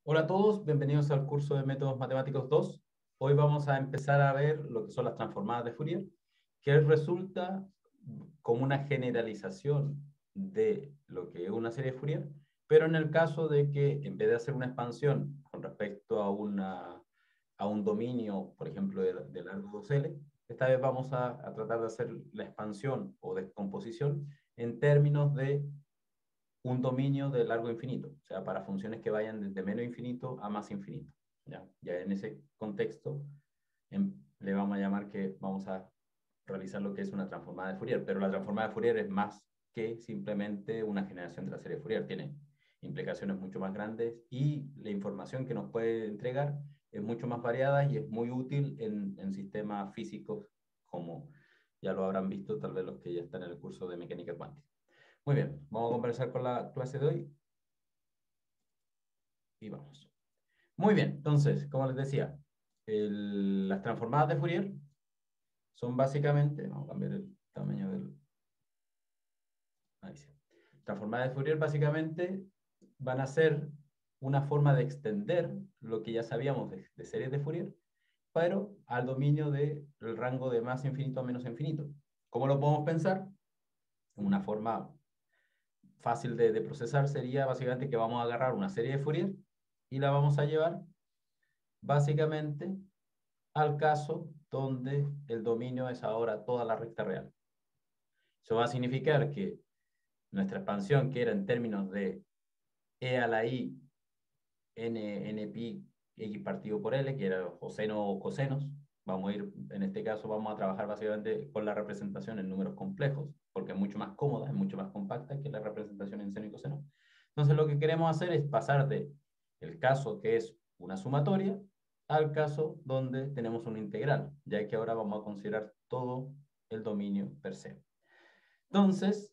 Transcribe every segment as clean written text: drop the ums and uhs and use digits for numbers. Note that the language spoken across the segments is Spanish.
Hola a todos, bienvenidos al curso de Métodos Matemáticos 2. Hoy vamos a empezar a ver lo que son las transformadas de Fourier, que resulta como una generalización de lo que es una serie de Fourier, pero en el caso de que en vez de hacer una expansión con respecto a un dominio, por ejemplo, de largo 2L, esta vez vamos a tratar de hacer la expansión o descomposición en términos de un dominio de largo infinito, o sea, para funciones que vayan desde menos infinito a más infinito. Ya en ese contexto le vamos a llamar que vamos a realizar lo que es una transformada de Fourier, pero la transformada de Fourier es más que simplemente una generación de la serie de Fourier, tiene implicaciones mucho más grandes y la información que nos puede entregar es mucho más variada y es muy útil en sistemas físicos, como ya lo habrán visto tal vez los que ya están en el curso de mecánica cuántica. Muy bien, vamos a conversar con la clase de hoy y vamos. Muy bien, entonces, como les decía, las transformadas de Fourier son básicamente, vamos a cambiar el tamaño del... Ahí sí. Transformadas de Fourier básicamente van a ser una forma de extender lo que ya sabíamos de series de Fourier, pero al dominio del rango de más infinito a menos infinito. ¿Cómo lo podemos pensar? Una forma fácil de procesar sería básicamente que vamos a agarrar una serie de Fourier y la vamos a llevar básicamente al caso donde el dominio es ahora toda la recta real. Eso va a significar que nuestra expansión, que era en términos de e a la i n pi x partido por l, que era coseno o cosenos, vamos a ir, en este caso vamos a trabajar básicamente con la representación en números complejos, porque es mucho más cómoda, es mucho más compacta que la representación en seno y coseno. Entonces lo que queremos hacer es pasar de el caso que es una sumatoria al caso donde tenemos una integral, ya que ahora vamos a considerar todo el dominio per se. Entonces,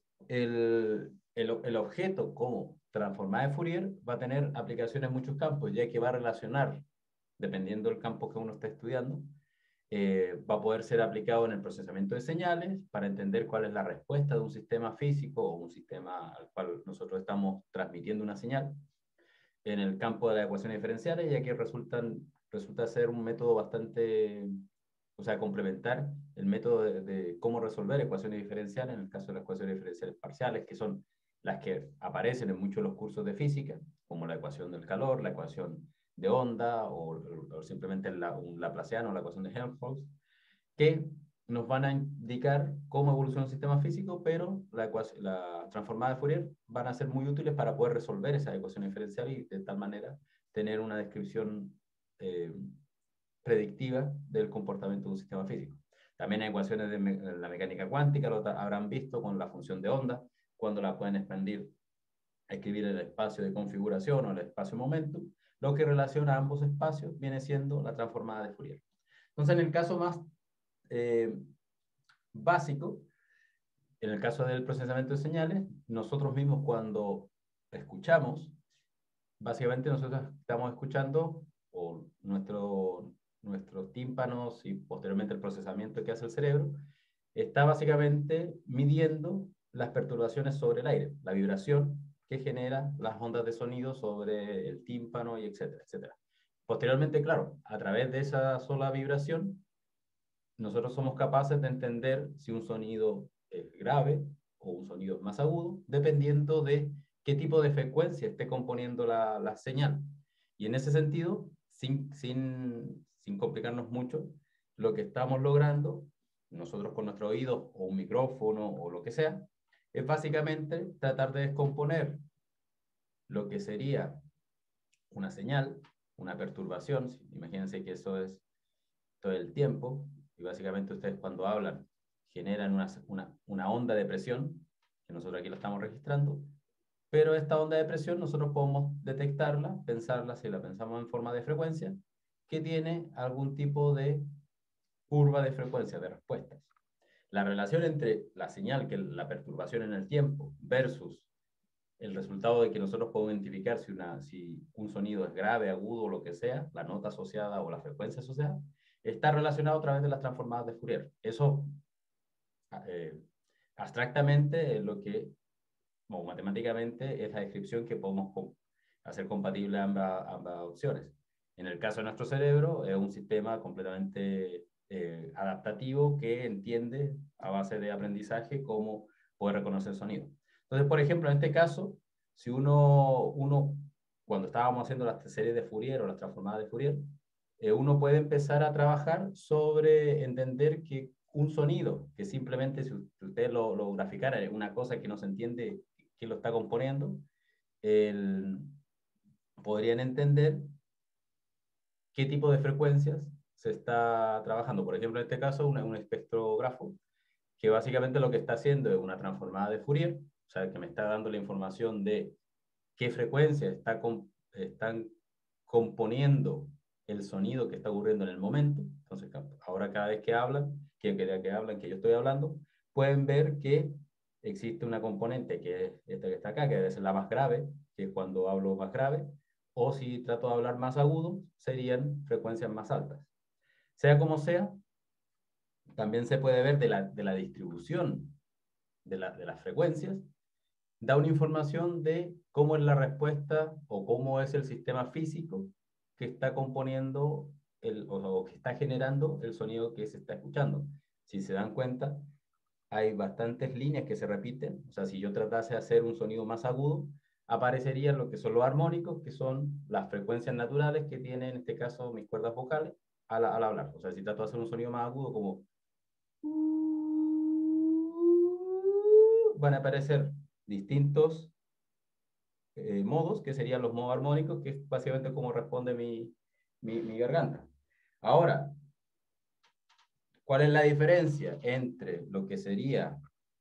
el objeto como transformada de Fourier va a tener aplicaciones en muchos campos, ya que va a relacionar, dependiendo del campo que uno esté estudiando, va a poder ser aplicado en el procesamiento de señales para entender cuál es la respuesta de un sistema físico o un sistema al cual nosotros estamos transmitiendo una señal en el campo de las ecuaciones diferenciales, ya que resulta ser un método bastante, o sea, complementar el método de cómo resolver ecuaciones diferenciales, en el caso de las ecuaciones diferenciales parciales, que son las que aparecen en muchos de los cursos de física, como la ecuación del calor, la ecuación de onda o simplemente un laplaciano, la ecuación de Helmholtz, que nos van a indicar cómo evoluciona un sistema físico, pero la transformada de Fourier van a ser muy útiles para poder resolver esa ecuación diferencial y de tal manera tener una descripción predictiva del comportamiento de un sistema físico. También hay ecuaciones de la mecánica cuántica, lo habrán visto con la función de onda, cuando la pueden expandir a escribir el espacio de configuración o el espacio momento, lo que relaciona ambos espacios viene siendo la transformada de Fourier. Entonces, en el caso más básico, en el caso del procesamiento de señales, nosotros mismos cuando escuchamos, básicamente nosotros estamos escuchando o nuestros tímpanos y posteriormente el procesamiento que hace el cerebro, está básicamente midiendo las perturbaciones sobre el aire, la vibración que genera las ondas de sonido sobre el tímpano y etcétera, etcétera. Posteriormente, claro, a través de esa sola vibración, nosotros somos capaces de entender si un sonido es grave o un sonido más agudo, dependiendo de qué tipo de frecuencia esté componiendo la señal. Y en ese sentido, sin complicarnos mucho, lo que estamos logrando, nosotros con nuestro oído o un micrófono o lo que sea, es básicamente tratar de descomponer lo que sería una señal, una perturbación. Imagínense que eso es todo el tiempo, y básicamente ustedes cuando hablan generan una onda de presión, que nosotros aquí la estamos registrando, pero esta onda de presión nosotros podemos detectarla, pensarla, si la pensamos en forma de frecuencia, que tiene algún tipo de curva de frecuencia de respuestas. La relación entre la señal, que es la perturbación en el tiempo, versus el resultado de que nosotros podemos identificar si un sonido es grave, agudo o lo que sea, la nota asociada o la frecuencia asociada, está relacionado a través de las transformadas de Fourier. Eso, abstractamente, es lo que, o matemáticamente, es la descripción que podemos hacer compatible ambas opciones. En el caso de nuestro cerebro, es un sistema completamente adaptativo que entiende a base de aprendizaje cómo poder reconocer sonido. Entonces, por ejemplo, en este caso, si cuando estábamos haciendo las series de Fourier o las transformadas de Fourier, uno puede empezar a trabajar sobre entender que un sonido, que simplemente si usted lo graficara, es una cosa que no se entiende quién lo está componiendo, podrían entender qué tipo de frecuencias se está trabajando. Por ejemplo, en este caso, un espectrógrafo, que básicamente lo que está haciendo es una transformada de Fourier, o sea, que me está dando la información de qué frecuencias están componiendo el sonido que está ocurriendo en el momento. Entonces, ahora cada vez que hablan, que yo estoy hablando, pueden ver que existe una componente que es esta que está acá, que debe ser la más grave, que es cuando hablo más grave, o si trato de hablar más agudo, serían frecuencias más altas. Sea como sea, también se puede ver de la distribución de las frecuencias, da una información de cómo es la respuesta o cómo es el sistema físico que está componiendo o que está generando el sonido que se está escuchando. Si se dan cuenta, hay bastantes líneas que se repiten. O sea, si yo tratase de hacer un sonido más agudo, aparecerían lo que son los armónicos, que son las frecuencias naturales que tienen, en este caso, mis cuerdas vocales al hablar. O sea, si trato de hacer un sonido más agudo, como van a aparecer distintos modos, que serían los modos armónicos, que es básicamente como responde mi garganta. Ahora, ¿cuál es la diferencia entre lo que sería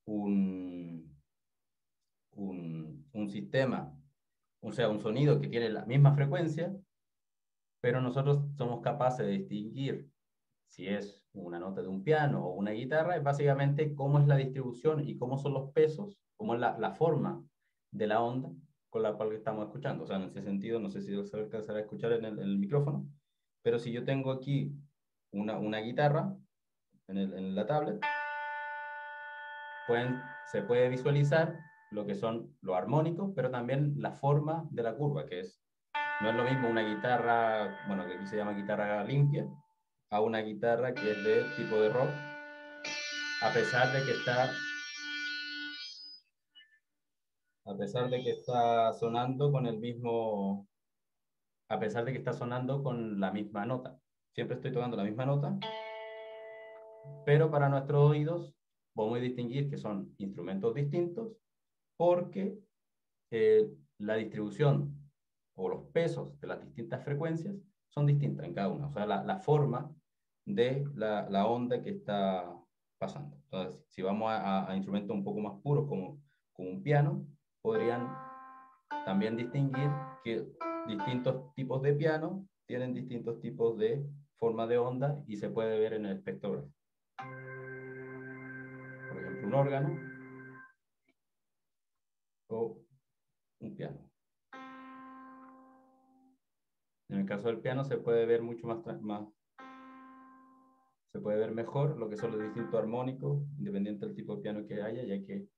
un sistema, o sea, un sonido que tiene la misma frecuencia, pero nosotros somos capaces de distinguir si es una nota de un piano o una guitarra? Es básicamente cómo es la distribución y cómo son los pesos, cómo es la forma de la onda con la cual estamos escuchando. O sea, en ese sentido, no sé si se alcanzará a escuchar en el micrófono, pero si yo tengo aquí una guitarra en la tablet, se puede visualizar lo que son los armónicos, pero también la forma de la curva, que es, no es lo mismo una guitarra, bueno, que aquí se llama guitarra limpia, a una guitarra que es de tipo de rock, a pesar de que está sonando con el mismo, a pesar de que está sonando con la misma nota. Siempre estoy tocando la misma nota, pero para nuestros oídos podemos distinguir que son instrumentos distintos porque la distribución o los pesos de las distintas frecuencias son distintas en cada una. O sea, la forma de la onda que está pasando. Entonces, si vamos a instrumentos un poco más puros como un piano, podrían también distinguir que distintos tipos de piano tienen distintos tipos de forma de onda y se puede ver en el espectrógrafo. Por ejemplo, un órgano o un piano. En el caso del piano se puede ver mucho se puede ver mejor lo que son los distintos armónicos, independiente del tipo de piano que haya, ya que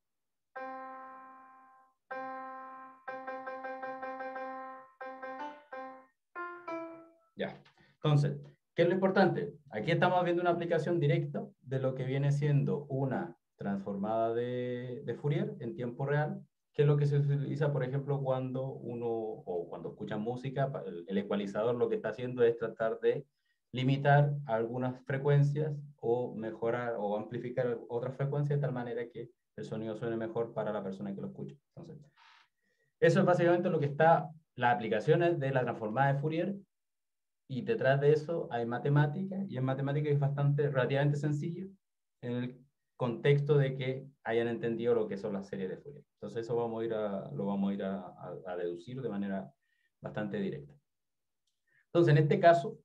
ya. Entonces, ¿qué es lo importante? Aquí estamos viendo una aplicación directa de lo que viene siendo una transformada de Fourier en tiempo real, que es lo que se utiliza, por ejemplo, cuando escuchan música, el ecualizador lo que está haciendo es tratar de limitar algunas frecuencias o mejorar o amplificar otras frecuencias de tal manera que el sonido suene mejor para la persona que lo escucha. Entonces, eso es básicamente lo que está, las aplicaciones de la transformada de Fourier, y detrás de eso hay matemática, y en matemática es relativamente sencillo en el contexto de que hayan entendido lo que son las series de Fourier. Entonces eso lo vamos a ir a deducir de manera bastante directa. Entonces, en este caso,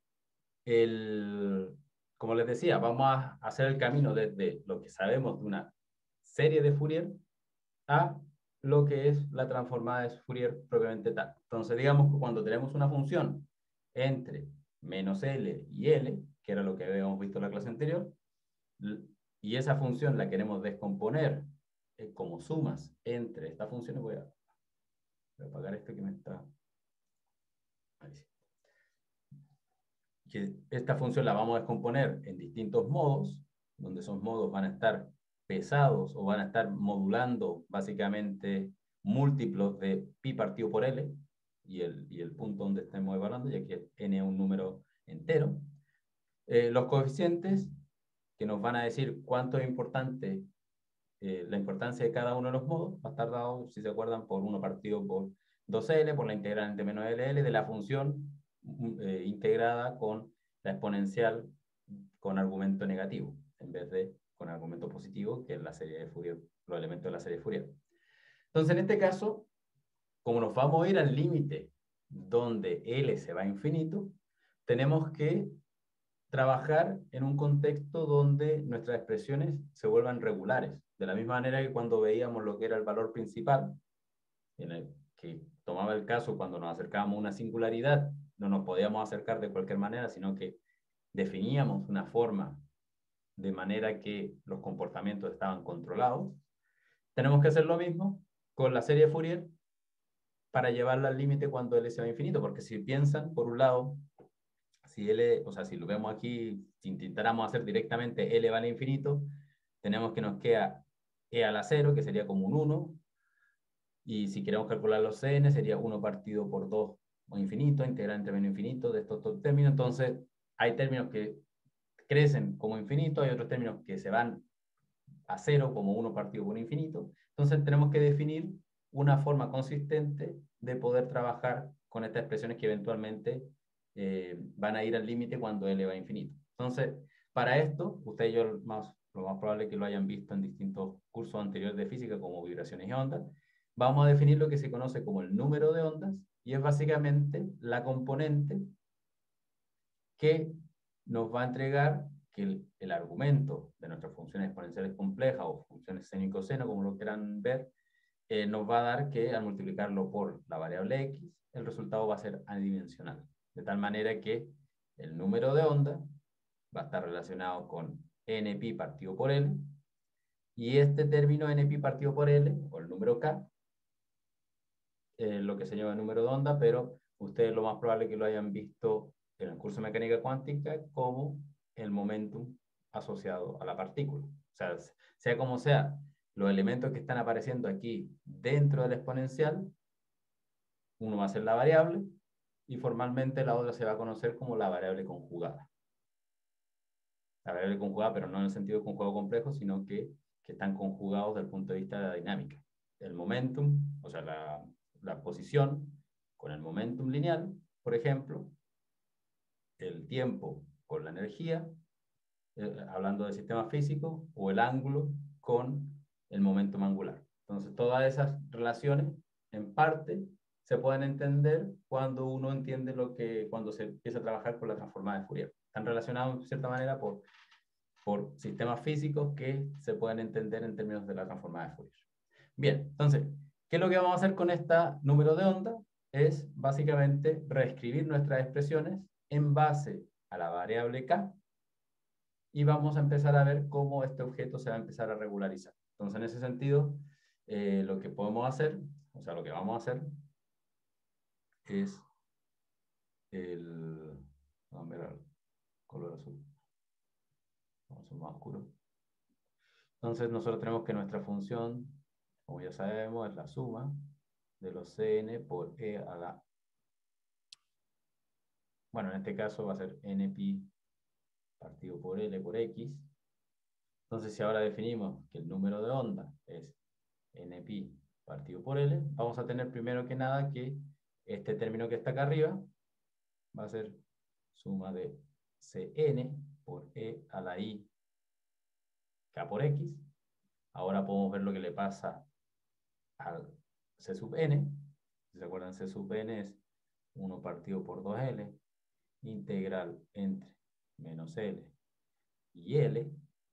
como les decía, vamos a hacer el camino desde lo que sabemos de una serie de Fourier a lo que es la transformada de Fourier propiamente tal. Entonces, digamos que cuando tenemos una función entre menos L y L, que era lo que habíamos visto en la clase anterior, y esa función la queremos descomponer como sumas entre estas funciones, voy a apagar esto que me está que esta función la vamos a descomponer en distintos modos, donde esos modos van a estar pesados o van a estar modulando básicamente múltiplos de pi partido por L, y el punto donde estemos evaluando, ya que n es un número entero. Los coeficientes que nos van a decir cuánto es importante la importancia de cada uno de los modos, va a estar dado, si se acuerdan, por 1 partido por 2L, por la integral entre menos LL de la función integrada con la exponencial con argumento negativo, en vez de con argumento positivo, que es la serie de Fourier, los elementos de la serie de Fourier. Entonces, en este caso, como nos vamos a ir al límite donde L se va a infinito, tenemos que trabajar en un contexto donde nuestras expresiones se vuelvan regulares. De la misma manera que cuando veíamos lo que era el valor principal, en el que tomaba el caso cuando nos acercábamos a una singularidad, no nos podíamos acercar de cualquier manera, sino que definíamos una forma de manera que los comportamientos estaban controlados. Tenemos que hacer lo mismo con la serie de Fourier para llevarla al límite cuando L sea infinito, porque si piensan, por un lado, si L, o sea, si lo vemos aquí, si intentáramos hacer directamente L vale infinito, tenemos que nos queda E a la 0, que sería como un 1, y si queremos calcular los Cn, sería 1 partido por 2 o infinito, integral entre menos infinito de estos dos términos. Entonces, hay términos que crecen como infinito, hay otros términos que se van a 0 como 1 partido por infinito. Entonces, tenemos que definir una forma consistente de poder trabajar con estas expresiones que eventualmente van a ir al límite cuando L va a infinito. Entonces, para esto, ustedes y yo lo más probable es que lo hayan visto en distintos cursos anteriores de física, como vibraciones y ondas. Vamos a definir lo que se conoce como el número de ondas, y es básicamente la componente que nos va a entregar que el argumento de nuestras funciones exponenciales complejas o funciones seno y coseno, como lo quieran ver, nos va a dar que al multiplicarlo por la variable x, el resultado va a ser adimensional. De tal manera que el número de onda va a estar relacionado con npi partido por L, y este término npi partido por L, o el número k, lo que se llama el número de onda, pero ustedes lo más probable es que lo hayan visto en el curso de mecánica cuántica como el momentum asociado a la partícula. O sea, sea como sea, los elementos que están apareciendo aquí dentro del exponencial, uno va a ser la variable y formalmente la otra se va a conocer como la variable conjugada. La variable conjugada, pero no en el sentido de conjugado complejo, sino que están conjugados desde el punto de vista de la dinámica. El momentum, o sea, la posición con el momentum lineal, por ejemplo, el tiempo con la energía, hablando de sistemas físicos, o el ángulo con el momentum angular. Entonces, todas esas relaciones, en parte, se pueden entender cuando uno entiende cuando se empieza a trabajar con la transformada de Fourier. Están relacionados, de cierta manera, por sistemas físicos que se pueden entender en términos de la transformada de Fourier. Bien, entonces, ¿qué es lo que vamos a hacer con esta número de onda? Es básicamente reescribir nuestras expresiones en base a la variable k, y vamos a empezar a ver cómo este objeto se va a empezar a regularizar. Entonces, en ese sentido, lo que podemos hacer, o sea, lo que vamos a hacer es vamos a ver el color azul. Vamos a ser más oscuro. Entonces, nosotros tenemos que nuestra función, como ya sabemos, es la suma de los Cn por E a la... Bueno, en este caso va a ser npi partido por L por X. Entonces, si ahora definimos que el número de onda es npi partido por L, vamos a tener primero que nada que este término que está acá arriba va a ser suma de Cn por E a la I k por X. Ahora podemos ver lo que le pasa al C sub n. Si se acuerdan, C sub n es 1 partido por 2L, integral entre menos L y L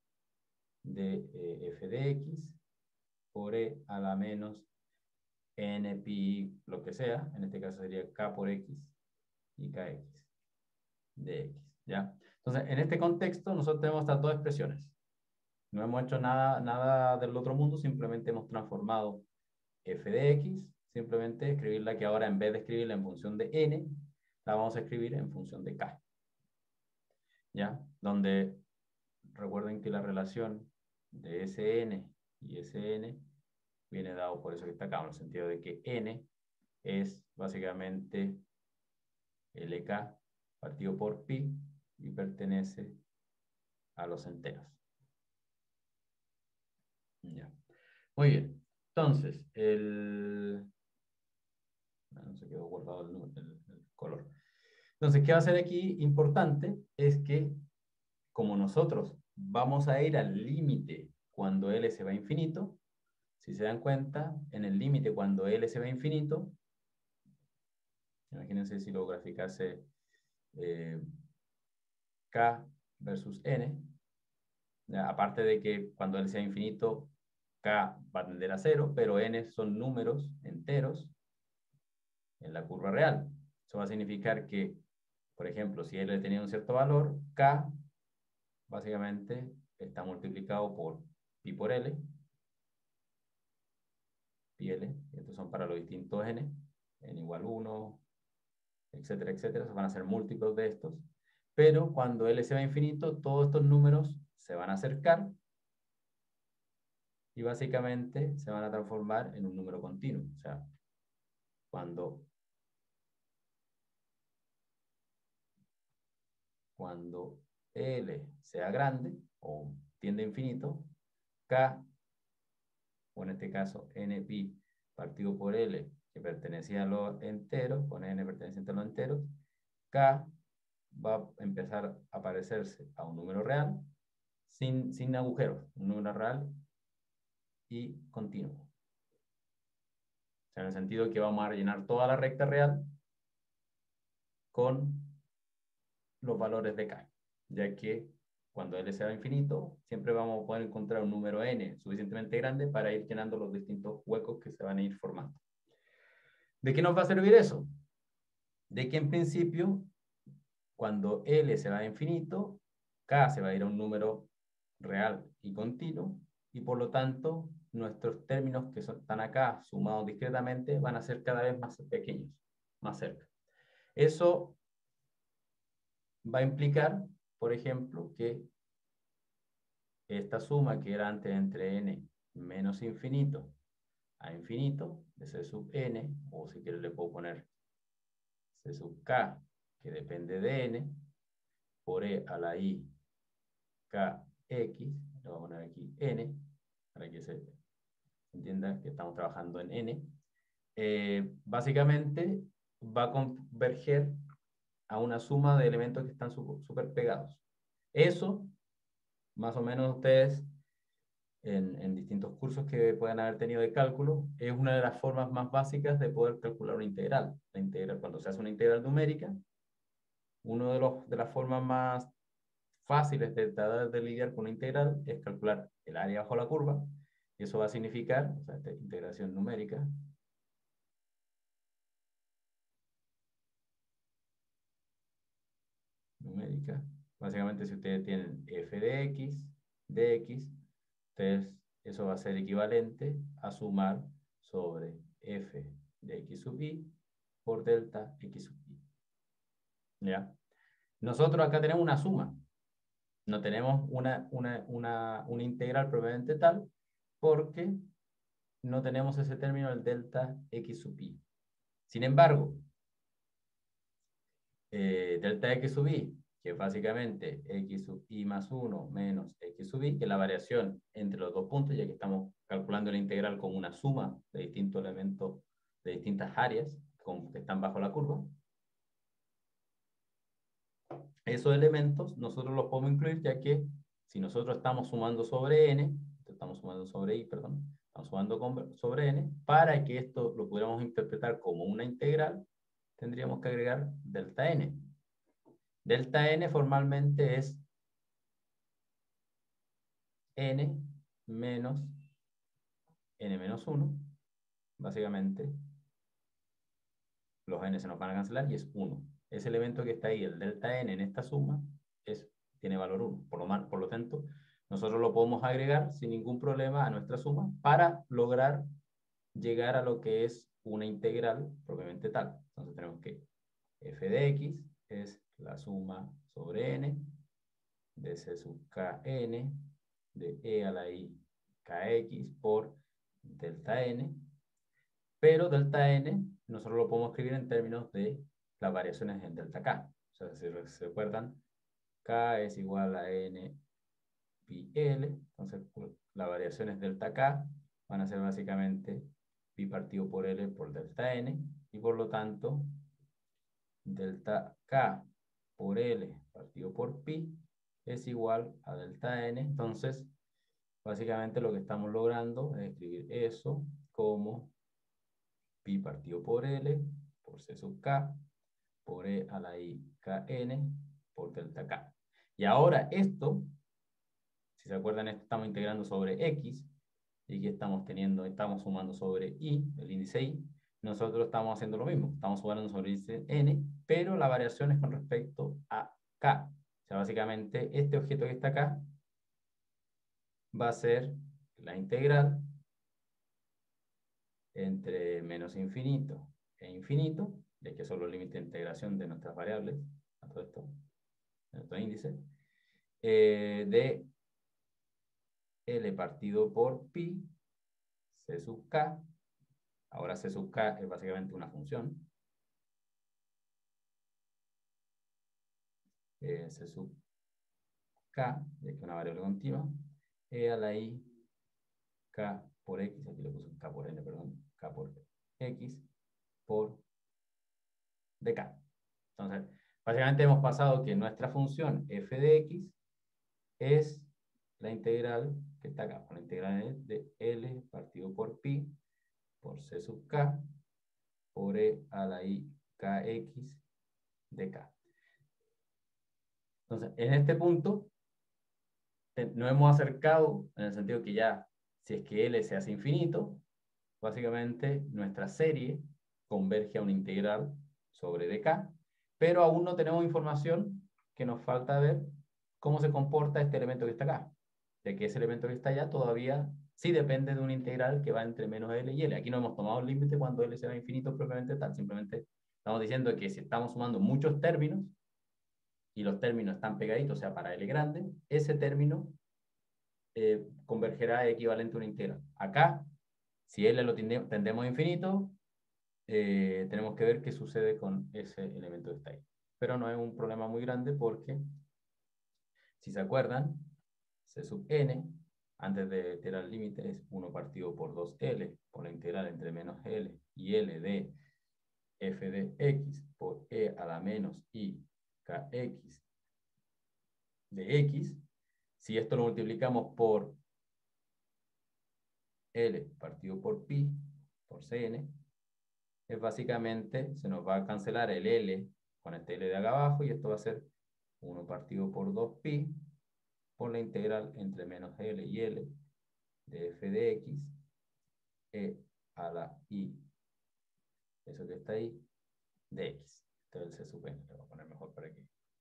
de f de x por E a la menos n pi, lo que sea. En este caso sería k por x y kx de x, ¿ya? Entonces, en este contexto, nosotros tenemos estas dos expresiones. No hemos hecho nada del otro mundo, simplemente hemos transformado f de x, simplemente escribirla, que ahora en vez de escribirla en función de n, la vamos a escribir en función de k. ¿ya? Donde recuerden que la relación de Sn y Sn viene dado por eso que está acá, en el sentido de que n es básicamente LK partido por pi y pertenece a los enteros. Ya. Muy bien. Entonces, no se quedó guardado el color. Entonces, ¿qué va a ser aquí importante? Es que como nosotros vamos a ir al límite cuando L se va a infinito, si se dan cuenta, en el límite cuando L se va a infinito, imagínense si lo graficase K versus N, ¿ya? Aparte de que cuando L sea infinito, K va a tender a 0, pero N son números enteros en la curva real. Eso va a significar que, por ejemplo, si L tenía un cierto valor, K básicamente está multiplicado por pi por L, pi L, estos son para los distintos N igual 1, etcétera, etcétera, van a ser múltiplos de estos, pero cuando L se va a infinito, todos estos números se van a acercar y básicamente se van a transformar en un número continuo. O sea, cuando L sea grande o tiende a infinito, K, o en este caso NPi partido por L, que pertenecía a los enteros, con N perteneciente a los enteros, K va a empezar a parecerse a un número real sin agujeros, un número real y continuo. O sea, en el sentido que vamos a rellenar toda la recta real con los valores de K, ya que cuando L sea infinito, siempre vamos a poder encontrar un número n suficientemente grande para ir llenando los distintos huecos que se van a ir formando. ¿De qué nos va a servir eso? De que en principio, cuando L se va a infinito, K se va a ir a un número real y continuo, y por lo tanto, nuestros términos que están acá sumados discretamente van a ser cada vez más pequeños, más cerca. Eso va a implicar, por ejemplo, que esta suma que era antes entre n menos infinito a infinito, de c sub n, o si quiero le puedo poner c sub k, que depende de n, por e a la i kx, le voy a poner aquí n, para que se entienda que estamos trabajando en n, básicamente va a converger a una suma de elementos que están súper pegados. Eso, más o menos ustedes, en distintos cursos que puedan haber tenido de cálculo, es una de las formas más básicas de poder calcular una integral. La integral, cuando se hace una integral numérica, una de las formas más fáciles de tratar de lidiar con una integral es calcular el área bajo la curva, y eso va a significar, o sea, esta integración numérica, básicamente si ustedes tienen f de x, dx, entonces eso va a ser equivalente a sumar sobre f de x sub i por delta x sub i. ¿Ya? Nosotros acá tenemos una suma, no tenemos una integral propiamente tal, porque no tenemos ese término del delta x sub i. Sin embargo, delta x sub i, que es básicamente x sub i más 1 menos x sub i, que es la variación entre los dos puntos, ya que estamos calculando la integral como una suma de distintos elementos de distintas áreas que están bajo la curva. Esos elementos nosotros los podemos incluir, ya que si nosotros estamos sumando sobre n, estamos sumando sobre i, perdón, estamos sumando sobre n, para que esto lo pudiéramos interpretar como una integral, tendríamos que agregar delta n. Delta n formalmente es n menos n menos 1. Básicamente, los n se nos van a cancelar y es 1. Ese elemento que está ahí, el delta n en esta suma, tiene valor 1. Por lo tanto, nosotros lo podemos agregar sin ningún problema a nuestra suma para lograr llegar a lo que es una integral propiamente tal. Entonces tenemos que f de x es la suma sobre n de C sub kn de e a la i kx por delta n, pero delta n nosotros lo podemos escribir en términos de las variaciones en delta k. O sea, si se recuerdan, k es igual a n pi l, entonces las variaciones delta k van a ser básicamente pi partido por l por delta n, y por lo tanto delta k por l partido por pi es igual a delta n. Entonces básicamente lo que estamos logrando es escribir eso como pi partido por l por c sub k por e a la i kn por delta k. Y ahora esto, si se acuerdan, esto estamos integrando sobre x, y que estamos teniendo, estamos sumando sobre i, el índice i. Nosotros estamos haciendo lo mismo, estamos sumando sobre el índice n, pero la variación es con respecto a k. O sea, básicamente este objeto que está acá va a ser la integral entre menos infinito e infinito, ya que son los límites de integración de nuestras variables, a todo esto, de nuestro índice, de L partido por pi, C sub k. Ahora C sub k es básicamente una función. C sub k, ya que es una variable continua, e a la i k por x, aquí le puse k por n, perdón, k por x, por dk. Entonces, básicamente hemos pasado que nuestra función f de x es la integral que está acá, la integral de L partido por pi por C sub k por e a la i kx de k. Entonces, en este punto nos hemos acercado en el sentido que ya, si es que L se hace infinito, básicamente nuestra serie converge a una integral sobre dk, pero aún no tenemos información, que nos falta ver cómo se comporta este elemento que está acá, de que ese elemento que está allá todavía sí depende de una integral que va entre menos L y L. Aquí no hemos tomado el límite cuando L sea infinito propiamente tal, simplemente estamos diciendo que si estamos sumando muchos términos y los términos están pegaditos, o sea, para L grande, ese término convergerá equivalente a una integral. Acá, si L lo tendemos a infinito, tenemos que ver qué sucede con ese elemento que está ahí. Pero no es un problema muy grande porque, si se acuerdan, C sub n, antes de tirar el límite, es 1 partido por 2L, por la integral entre menos L y L de f de x por e a la menos i kx de x. Si esto lo multiplicamos por L partido por pi, por Cn, es básicamente, se nos va a cancelar el L con este L de acá abajo, y esto va a ser 1 partido por 2pi por la integral entre menos L y L de f de x e a la i, eso que está ahí, de x. Entonces se supone, lo voy a poner mejor para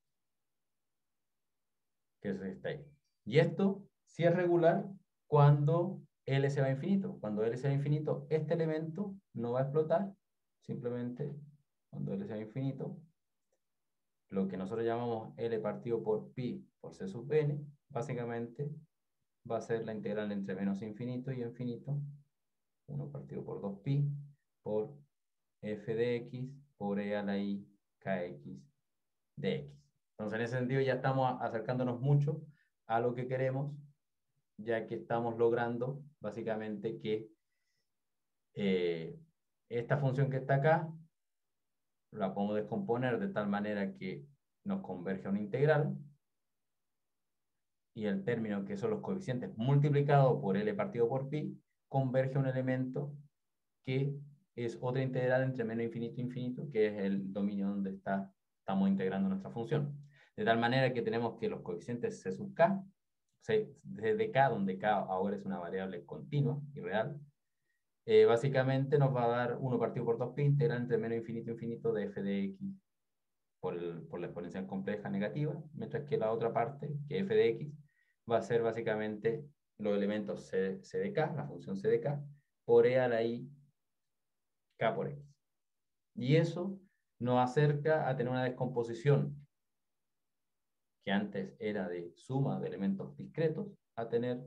que eso está ahí. Y esto sí es regular cuando L se va a infinito. Cuando L se va a infinito, este elemento no va a explotar. Simplemente, cuando L se va a infinito, lo que nosotros llamamos L partido por pi por C sub n, básicamente va a ser la integral entre menos infinito y infinito, 1 partido por 2pi por f de x por e a la i kx de x. Entonces, en ese sentido ya estamos acercándonos mucho a lo que queremos, ya que estamos logrando básicamente que esta función que está acá la podemos descomponer de tal manera que nos converge a una integral, y el término que son los coeficientes multiplicado por L partido por pi converge a un elemento que es otra integral entre menos infinito e infinito, que es el dominio donde estamos integrando nuestra función. De tal manera que tenemos que los coeficientes C sub k, desde k, donde k ahora es una variable continua y real, básicamente nos va a dar 1 partido por 2pi integral entre menos infinito e infinito de f de x por la exponencial compleja negativa, mientras que la otra parte, que f de x, va a ser básicamente los elementos c de k, la función c de k, por e a la i k por x. Y eso nos acerca a tener una descomposición que antes era de suma de elementos discretos, a tener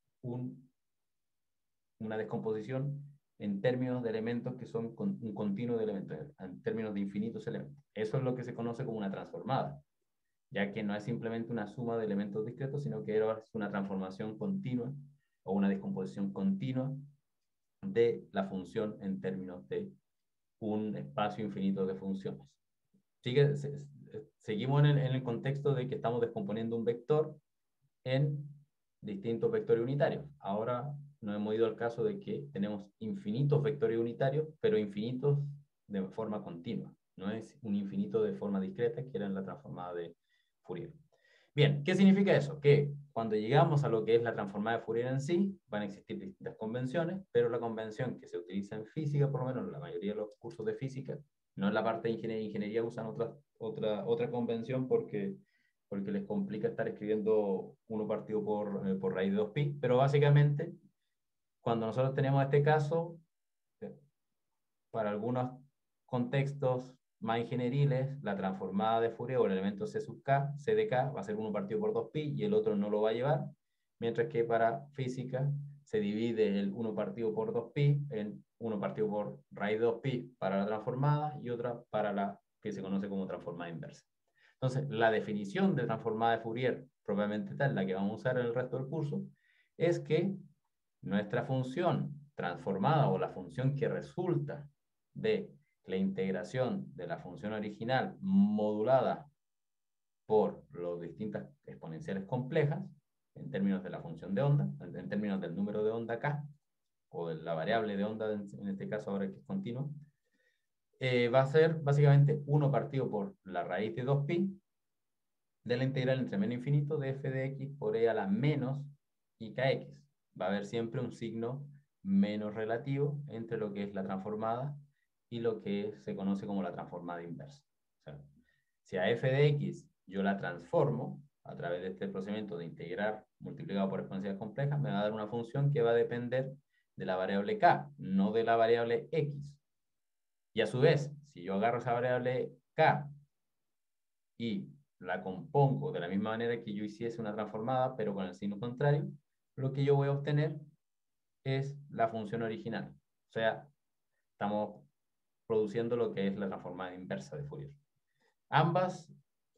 una descomposición en términos de elementos que son un continuo de elementos, en términos de infinitos elementos. Eso es lo que se conoce como una transformada, ya que no es simplemente una suma de elementos discretos, sino que es una transformación continua o una descomposición continua de la función en términos de un espacio infinito de funciones. Sigue, seguimos en el contexto de que estamos descomponiendo un vector en distintos vectores unitarios. Ahora nos hemos ido al caso de que tenemos infinitos vectores unitarios, pero infinitos de forma continua. No es un infinito de forma discreta, que era en la transformada de Fourier. Bien, ¿qué significa eso? Que cuando llegamos a lo que es la transformada de Fourier en sí, van a existir distintas convenciones, pero la convención que se utiliza en física, por lo menos en la mayoría de los cursos de física, no en la parte de ingeniería usan otra convención porque les complica estar escribiendo 1 partido por raíz de 2pi, pero básicamente, cuando nosotros tenemos este caso, para algunos contextos más ingenieriles, la transformada de Fourier o el elemento C sub k, C de k, va a ser 1 partido por 2pi y el otro no lo va a llevar, mientras que para física se divide el 1 partido por 2pi en 1 partido por raíz de 2pi para la transformada y otra para la que se conoce como transformada inversa. Entonces, la definición de transformada de Fourier, propiamente tal, la que vamos a usar en el resto del curso, es que nuestra función transformada o la función que resulta de la integración de la función original modulada por las distintas exponenciales complejas, en términos de la función de onda, en términos del número de onda k, o de la variable de onda, en este caso ahora que es continuo, va a ser básicamente 1 partido por la raíz de 2pi de la integral entre menos infinito de f de x por e a la menos ikx. Va a haber siempre un signo menos relativo entre lo que es la transformada y lo que se conoce como la transformada inversa. O sea, si a f de x yo la transformo a través de este procedimiento de integrar multiplicado por exponenciales complejas, me va a dar una función que va a depender de la variable k, no de la variable x. Y a su vez, si yo agarro esa variable k y la compongo de la misma manera que yo hiciese una transformada, pero con el signo contrario, lo que yo voy a obtener es la función original. O sea, estamos produciendo lo que es la transformada inversa de Fourier. Ambas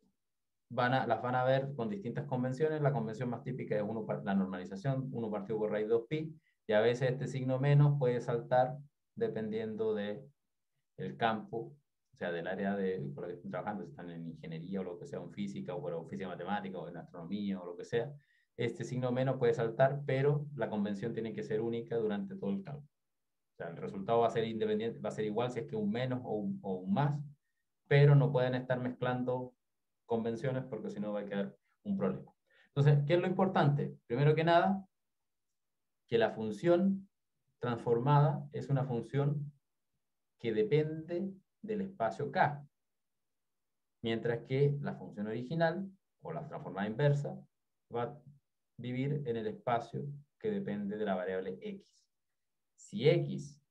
las van a ver con distintas convenciones. La convención más típica es la normalización, 1 partido por raíz de 2pi, y a veces este signo menos puede saltar dependiendo del campo, o sea, del área por la que estén trabajando, si están en ingeniería o lo que sea, en física o física matemática o en astronomía o lo que sea. Este signo menos puede saltar, pero la convención tiene que ser única durante todo el cálculo. O sea, el resultado va a ser independiente, va a ser igual si es que un menos o un más, pero no pueden estar mezclando convenciones porque si no va a quedar un problema. Entonces, ¿qué es lo importante? Primero que nada, que la función transformada es una función que depende del espacio K, mientras que la función original, o la transformada inversa, va a vivir en el espacio que depende de la variable X. Si X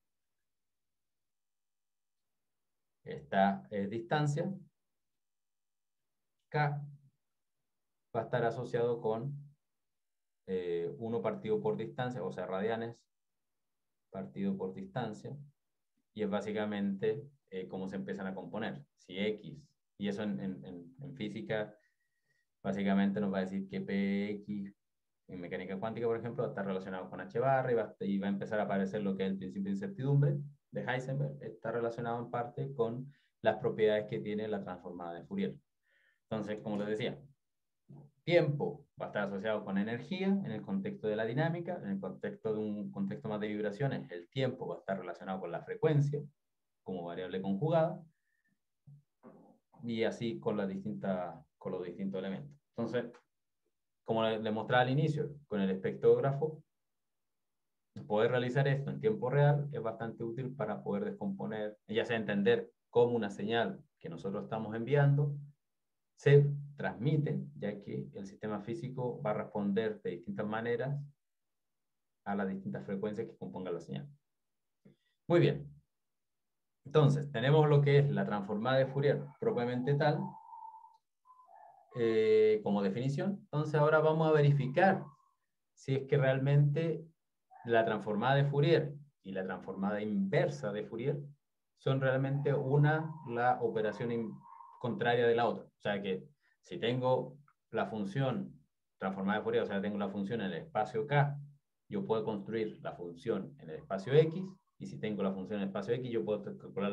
es distancia, K va a estar asociado con 1 partido por distancia, o sea, radianes partido por distancia, y es básicamente cómo se empiezan a componer. Si X, y eso en física, básicamente nos va a decir que Px, en mecánica cuántica, por ejemplo, va a estar relacionado con h barra y va a empezar a aparecer lo que es el principio de incertidumbre de Heisenberg. Está relacionado en parte con las propiedades que tiene la transformada de Fourier. Entonces, como les decía, tiempo va a estar asociado con energía en el contexto de la dinámica, en el contexto de un contexto más de vibraciones, el tiempo va a estar relacionado con la frecuencia como variable conjugada y así con los distintos elementos. Entonces, como les mostraba al inicio, con el espectrógrafo, poder realizar esto en tiempo real es bastante útil para poder descomponer, ya sea entender cómo una señal que nosotros estamos enviando se transmite, ya que el sistema físico va a responder de distintas maneras a las distintas frecuencias que compongan la señal. Muy bien. Entonces, tenemos lo que es la transformada de Fourier propiamente tal, como definición. Entonces ahora vamos a verificar si es que realmente la transformada de Fourier y la transformada inversa de Fourier son realmente la operación contraria de la otra. O sea que si tengo la función transformada de Fourier, o sea, tengo la función en el espacio K, yo puedo construir la función en el espacio X, y si tengo la función en el espacio X, yo puedo calcular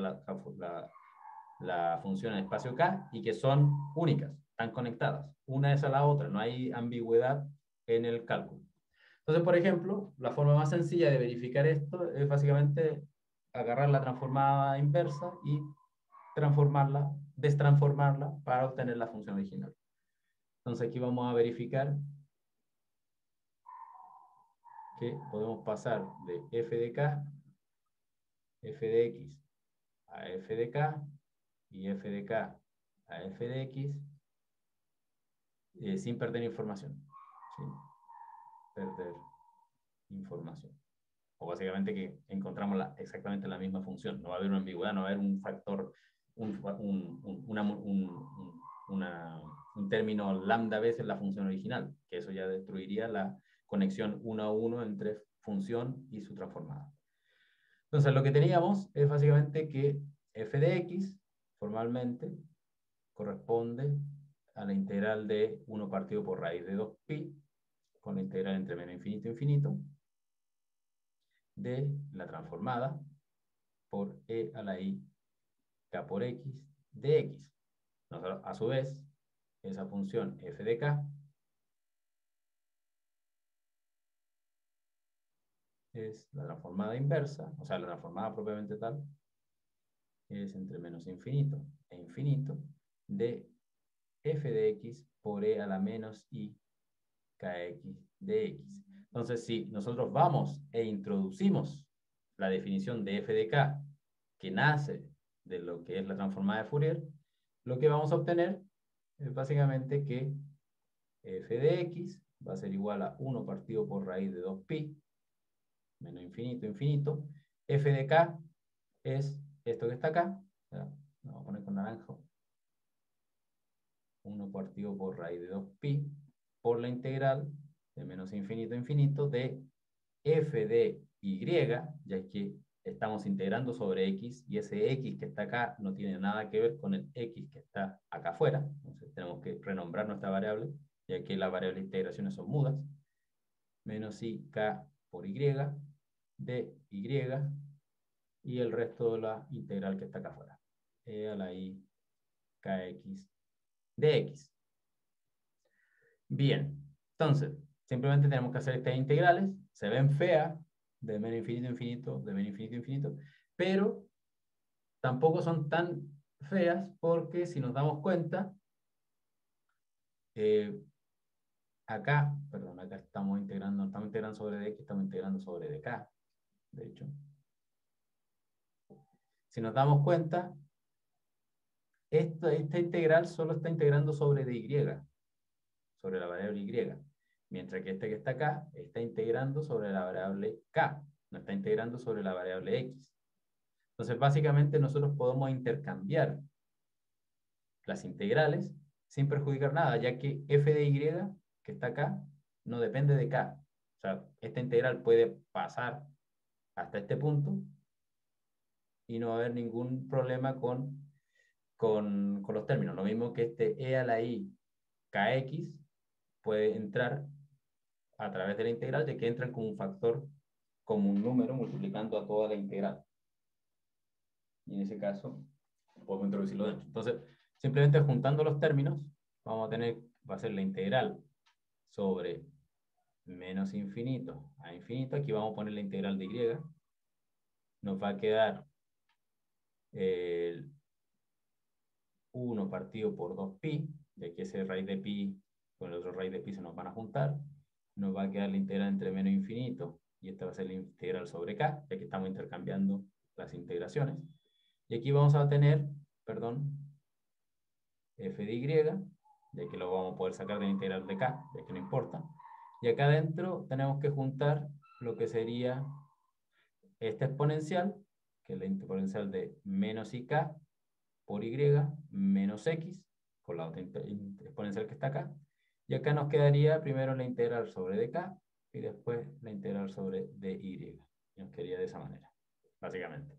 la función en el espacio K, y que son únicas, están conectadas. Una es a la otra, no hay ambigüedad en el cálculo. Entonces, por ejemplo, la forma más sencilla de verificar esto es básicamente agarrar la transformada inversa y destransformarla para obtener la función original. Entonces aquí vamos a verificar que podemos pasar de f de k, f de x a f de k y f de k a f de x sin perder información. Sin perder información. O básicamente que encontramos exactamente la misma función. No va a haber una ambigüedad, no va a haber un factor, un término lambda veces la función original, que eso ya destruiría la conexión 1 a 1 entre función y su transformada. Entonces lo que teníamos es básicamente que f de x formalmente corresponde a la integral de 1 partido por raíz de 2pi, con la integral entre menos infinito e infinito, de la transformada por e a la i k por x de x. Nosotros, a su vez, esa función f de k es la transformada inversa, o sea, la transformada propiamente tal, es entre menos infinito e infinito de f de x por e a la menos i kx de x. Entonces, si nosotros vamos e introducimos la definición de f de k que nace de lo que es la transformada de Fourier, lo que vamos a obtener es básicamente que f de x va a ser igual a 1 partido por raíz de 2pi, menos infinito, infinito. F de k es esto que está acá, lo vamos a poner con naranjo, 1 partido por raíz de 2pi, por la integral de menos infinito a infinito de f de y, ya que estamos integrando sobre x, y ese x que está acá no tiene nada que ver con el x que está acá afuera. Entonces tenemos que renombrar nuestra variable, ya que las variables de integraciones son mudas. Menos i k por y de y, y el resto de la integral que está acá afuera, e a la i kx de x. Bien, entonces, simplemente tenemos que hacer estas integrales. Se ven feas, de menos infinito a infinito, de menos infinito a infinito, pero tampoco son tan feas porque si nos damos cuenta, acá estamos integrando sobre dx, estamos integrando sobre dk, de hecho. Si nos damos cuenta, esta integral solo está integrando sobre dy, sobre la variable y, mientras que este que está acá está integrando sobre la variable k, no está integrando sobre la variable x. Entonces, básicamente nosotros podemos intercambiar las integrales sin perjudicar nada, ya que f de y, que está acá, no depende de k. O sea, esta integral puede pasar hasta este punto y no va a haber ningún problema con los términos. Lo mismo que este e a la i kx puede entrar a través de la integral, de que entran como un factor, como un número, multiplicando a toda la integral. Y en ese caso, podemos introducirlo dentro. Entonces, simplemente juntando los términos, vamos a tener, va a ser la integral sobre menos infinito a infinito. Aquí vamos a poner la integral de y. Nos va a quedar el 1 partido por 2pi, de que ese raíz de pi con el otro raíz de pi se nos van a juntar. Nos va a quedar la integral entre menos infinito, y esta va a ser la integral sobre k, ya que estamos intercambiando las integraciones. Y aquí vamos a tener, perdón, f de y, ya que lo vamos a poder sacar de la integral de k, ya que no importa. Y acá adentro tenemos que juntar lo que sería esta exponencial, que es la exponencial de menos ik por y menos x, por la otra exponencial que está acá. Y acá nos quedaría primero la integral sobre dk y después la integral sobre dy. Y nos quedaría de esa manera, básicamente.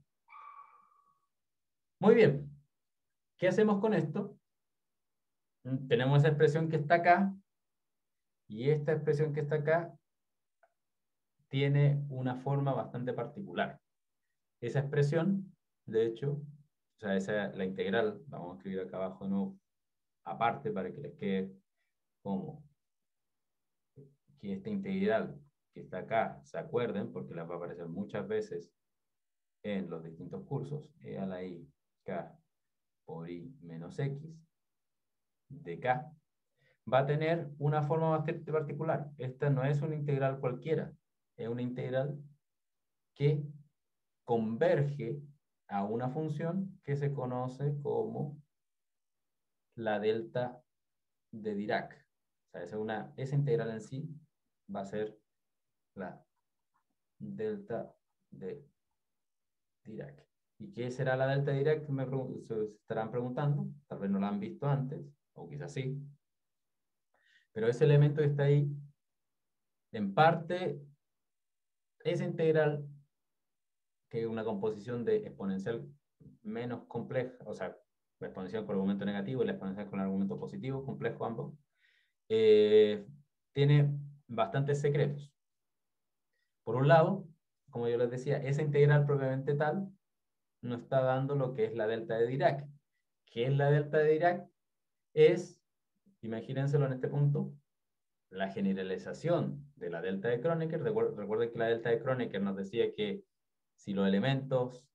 Muy bien. ¿Qué hacemos con esto? Tenemos esa expresión que está acá y esta expresión que está acá tiene una forma bastante particular. Esa expresión, de hecho, o sea, la integral, vamos a escribir acá abajo de nuevo, aparte para que les quede como que esta integral que está acá, se acuerden, porque la va a aparecer muchas veces en los distintos cursos, e a la i k por i menos x de k, va a tener una forma bastante particular. Esta no es una integral cualquiera, es una integral que converge a una función que se conoce como la delta de Dirac. O sea, esa integral en sí va a ser la delta de Dirac. ¿Y qué será la delta de Dirac? Se estarán preguntando. Tal vez no la han visto antes, o quizás sí. Pero ese elemento que está ahí, en parte, esa integral, que es una composición de exponencial menos compleja, o sea, la exponencial con argumento negativo y la exponencial con argumento positivo, complejo ambos, tiene bastantes secretos. Por un lado, como yo les decía, esa integral propiamente tal nos está dando lo que es la delta de Dirac. ¿Qué es la delta de Dirac? Es, imagínenselo en este punto, la generalización de la delta de Kronecker. Recuerden que la delta de Kronecker nos decía que si los elementos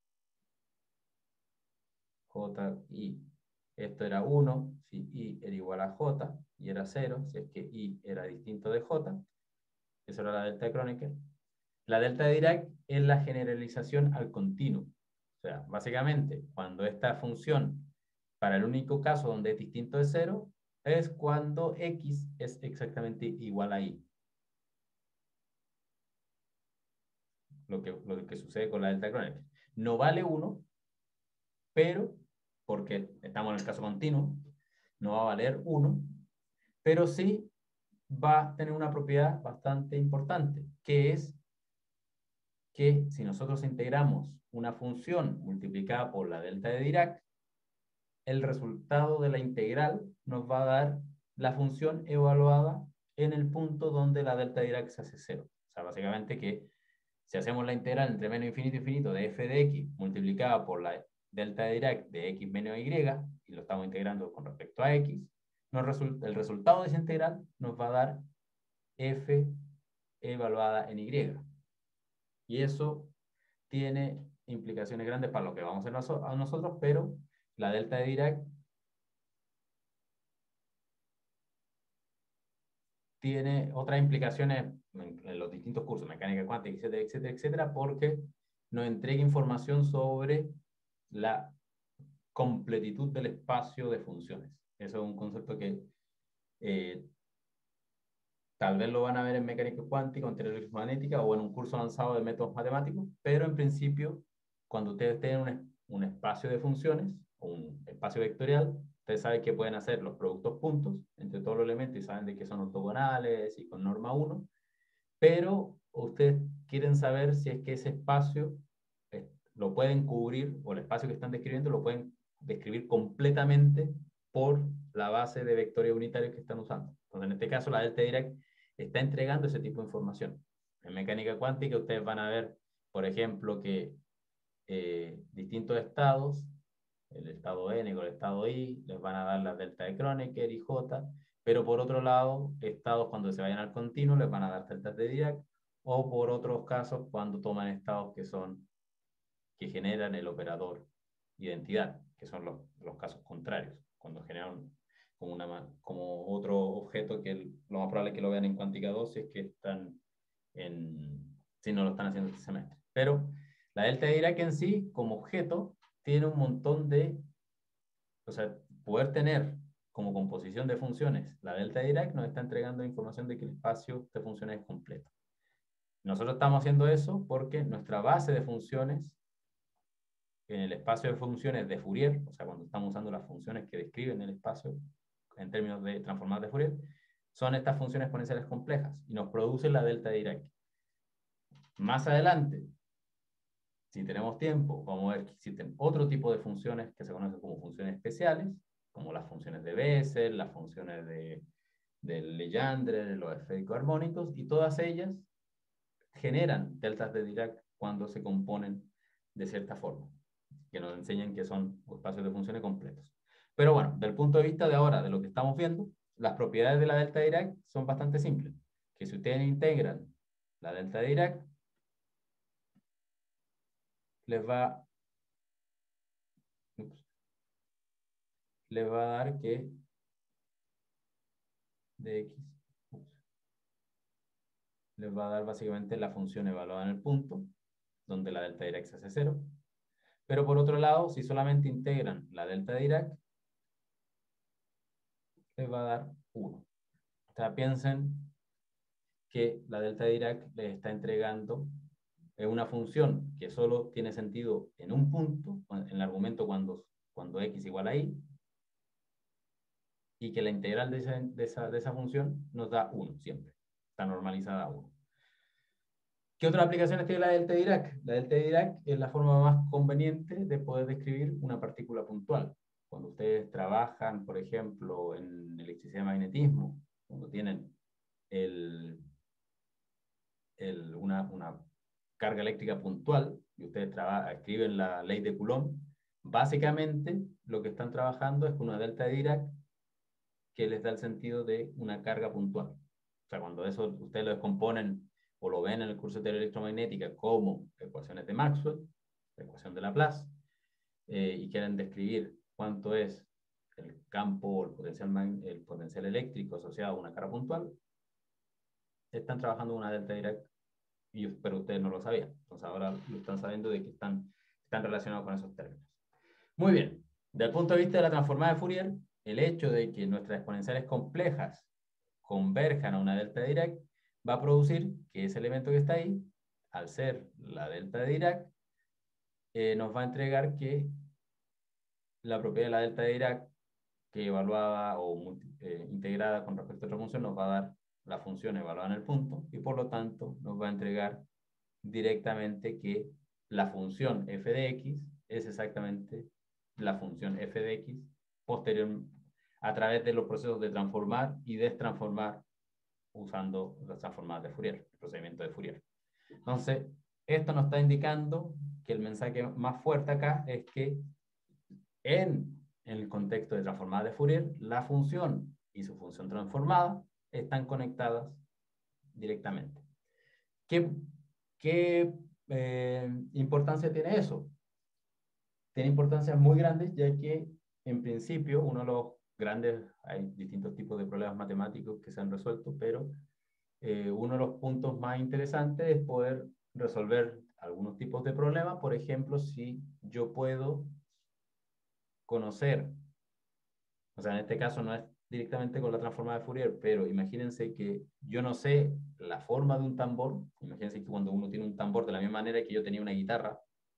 J, I, esto era 1, si I era igual a J y era 0, si es que I era distinto de J, eso era la delta de Kronecker. La delta de Dirac es la generalización al continuo. O sea, básicamente, cuando esta función, para el único caso donde es distinto de 0, es cuando X es exactamente igual a Y. Lo que sucede con la delta de Kronecker. No vale 1, pero, porque estamos en el caso continuo, no va a valer 1, pero sí va a tener una propiedad bastante importante, que es que si nosotros integramos una función multiplicada por la delta de Dirac, el resultado de la integral nos va a dar la función evaluada en el punto donde la delta de Dirac se hace 0. O sea, básicamente que si hacemos la integral entre menos infinito infinito de f de x multiplicada por la delta de Dirac de x menos y, y lo estamos integrando con respecto a x, el resultado de esa integral nos va a dar f evaluada en y. Y eso tiene implicaciones grandes para lo que vamos a hacer a nosotros, pero la delta de Dirac tiene otras implicaciones en los distintos cursos, mecánica cuántica, etcétera, etcétera, etcétera, porque nos entrega información sobre la completitud del espacio de funciones. Eso es un concepto que tal vez lo van a ver en mecánica cuántica o en teoría magnética o en un curso avanzado de métodos matemáticos, pero en principio, cuando ustedes tienen un espacio de funciones, o un espacio vectorial, ustedes saben que pueden hacer los productos puntos entre todos los elementos y saben de que son ortogonales y con norma 1, pero ustedes quieren saber si es que ese espacio lo pueden cubrir, o el espacio que están describiendo lo pueden describir completamente por la base de vectores unitarios que están usando. Entonces, en este caso, la delta Dirac está entregando ese tipo de información. En mecánica cuántica ustedes van a ver, por ejemplo, que distintos estados, el estado N con el estado I, les van a dar la delta de Kronecker y J, pero por otro lado, estados cuando se vayan al continuo les van a dar deltas de Dirac, o por otros casos cuando toman estados que generan el operador identidad, que son los casos contrarios, cuando generan como otro objeto que lo más probable es que lo vean en cuántica 2 si es que si no lo están haciendo este semestre. Pero la delta de Dirac en sí, como objeto, tiene un montón o sea, poder tener como composición de funciones la delta de Dirac nos está entregando información de que el espacio de funciones es completo. Nosotros estamos haciendo eso porque nuestra base de funciones en el espacio de funciones de Fourier, o sea, cuando estamos usando las funciones que describen el espacio en términos de transformadas de Fourier, son estas funciones exponenciales complejas y nos producen la delta de Dirac. Más adelante, si tenemos tiempo, vamos a ver que existen otro tipo de funciones que se conocen como funciones especiales, como las funciones de Bessel, las funciones de Legendre, los esféricos armónicos, y todas ellas generan deltas de Dirac cuando se componen de cierta forma, que nos enseñan que son espacios de funciones completos. Pero bueno, del punto de vista de ahora, de lo que estamos viendo, las propiedades de la delta de Dirac son bastante simples. Que si ustedes integran la delta de Dirac, les va a dar que de x les va a dar básicamente la función evaluada en el punto, donde la delta de Dirac se hace 0. Pero por otro lado, si solamente integran la delta de Dirac, les va a dar 1. O sea, piensen que la delta de Dirac les está entregando una función que solo tiene sentido en un punto, en el argumento cuando x igual a y, y que la integral de esa función nos da 1 siempre. Está normalizada a 1. ¿Qué otras aplicaciones tiene la delta de Dirac? La delta de Dirac es la forma más conveniente de poder describir una partícula puntual. Cuando ustedes trabajan, por ejemplo, en electricidad y magnetismo, cuando tienen una carga eléctrica puntual y ustedes escriben la ley de Coulomb, básicamente lo que están trabajando es con una delta de Dirac que les da el sentido de una carga puntual. O sea, cuando eso ustedes lo descomponen o lo ven en el curso de teoría electromagnética como ecuaciones de Maxwell, la ecuación de Laplace, y quieren describir cuánto es el campo o el potencial eléctrico asociado a una carga puntual, están trabajando una delta Dirac, pero ustedes no lo sabían. Entonces ahora lo están sabiendo de que están relacionados con esos términos. Muy bien. Desde el punto de vista de la transformada de Fourier, el hecho de que nuestras exponenciales complejas converjan a una delta de Dirac va a producir que ese elemento que está ahí, al ser la delta de Dirac, nos va a entregar que la propiedad de la delta de Dirac, que evaluada o integrada con respecto a otra función, nos va a dar la función evaluada en el punto, y por lo tanto nos va a entregar directamente que la función f de x es exactamente la función f de x posterior a través de los procesos de transformar y destransformar usando las transformadas de Fourier, el procedimiento de Fourier. Entonces, esto nos está indicando que el mensaje más fuerte acá es que en el contexto de transformada de Fourier, la función y su función transformada están conectadas directamente. ¿Qué importancia tiene eso? Tiene importancia muy grande, ya que en principio uno de los grandes, hay distintos tipos de problemas matemáticos que se han resuelto, pero uno de los puntos más interesantes es poder resolver algunos tipos de problemas. Por ejemplo, si yo puedo conocer, o sea, en este caso no es directamente con la transformada de Fourier, pero imagínense que yo no sé la forma de un tambor. Imagínense que cuando uno tiene un tambor, de la misma manera que yo tenía una guitarra,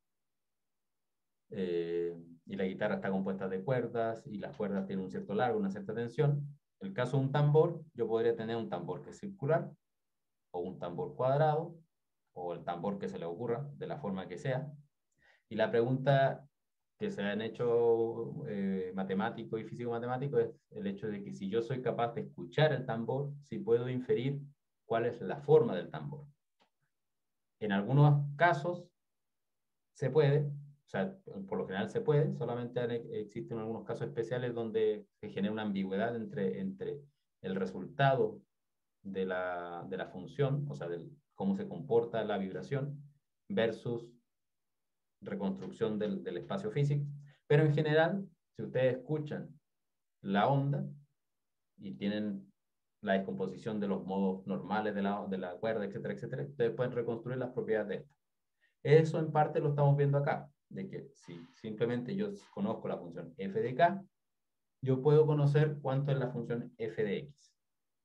y la guitarra está compuesta de cuerdas y las cuerdas tienen un cierto largo, una cierta tensión. En el caso de un tambor, yo podría tener un tambor que es circular, o un tambor cuadrado, o el tambor que se le ocurra, de la forma que sea. Y la pregunta que se han hecho matemáticos y físico-matemáticos es el hecho de que si yo soy capaz de escuchar el tambor, si puedo inferir cuál es la forma del tambor. En algunos casos se puede, o sea, por lo general se puede, solamente existen algunos casos especiales donde se genera una ambigüedad entre el resultado de la función, o sea, cómo se comporta la vibración, versus reconstrucción del espacio físico. Pero en general, si ustedes escuchan la onda y tienen la descomposición de los modos normales de la cuerda, etcétera, etcétera, ustedes pueden reconstruir las propiedades de esta. Eso en parte lo estamos viendo acá, de que si simplemente yo conozco la función f de k, yo puedo conocer cuánto es la función f de x.